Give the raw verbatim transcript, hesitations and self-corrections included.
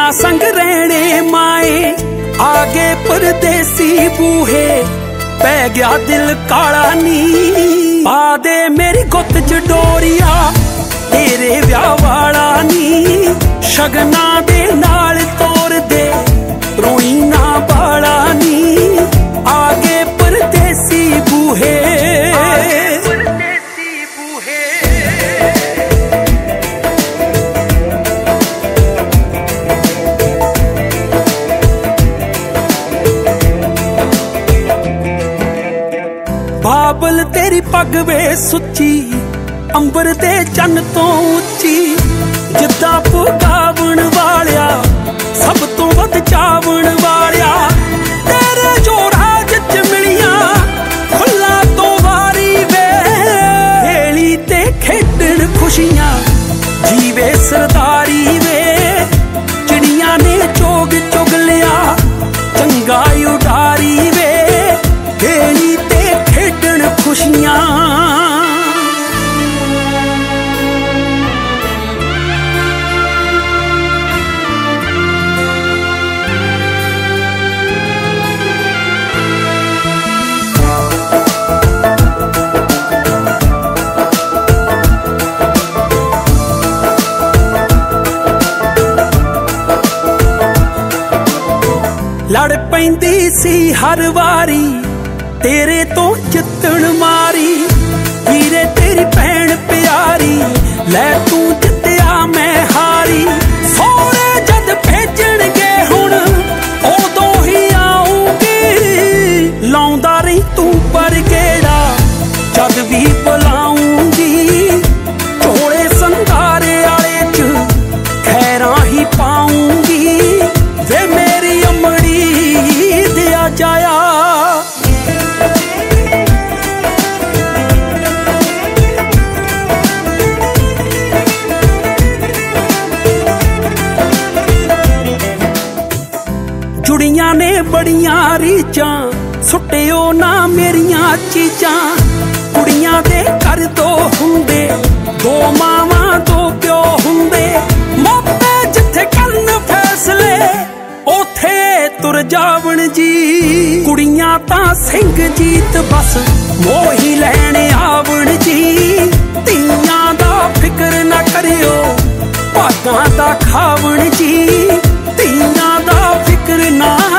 संग रहने माए आगे परदेसी बूहे पै गया दिल काला नी पा दे मेरी गुत च डोरिया तेरे ब्याह वाला नी शगना दे नाल तोर दे रोई ना बाला नी आगे परदेसी बूहे बाबल तेरी पग वे सुची अंबर दे चन्न तो उची जिद्दा पुगावन वालिया सब तो वध चावन वालिया तेरे जो राज च मिलिया खुला तो वारी वे हेली ते खेडन खुशियां जीवे सरदारी वे चिड़िया ने चोग चुग लिया चंगा उडारी वे हेली ते खेडन खुशियां लड़ पैंदी सी हर वारी तेरे तो जितण मारी वीरे तेरी भैन प्यारी लै तू जित्या मैं हारी सोहरे जद भेजणगे हुण उदों ही आऊंगी लाउंदा रही तू पर गेड़ा जद भी बुलाऊंगी चोले संधारे आले च खैरां ही पाऊंगी वे मेरी अमड़ी दिया जाया जुड़ियां ने बड़ियां रीचां सुटियो ना मेरियां चीजां कुड़ियां दे घर दो हुंदे दो मावां दो प्यो हुंदे मोपे जिथे करन फैसले ओथे तुर जावण जी कुड़ियां तां सिंह जीत बस मोही लैने आवण जी तियां दा फिक्र ना करियो भागां दा खावण जी तियां दा फिक्र ना